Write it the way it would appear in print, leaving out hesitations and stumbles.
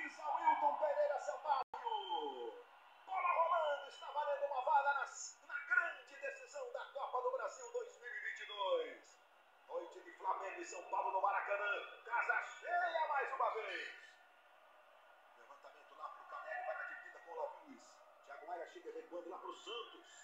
Avisa Wilton Pereira Sampaio. Bola rolando, está valendo uma vaga na grande decisão da Copa do Brasil 2022. Noite de Flamengo e São Paulo no Maracanã. Casa cheia mais uma vez. Levantamento lá pro Caleri, vai na dividida com o Luiz. Thiago Maia chega recuando lá pro Santos.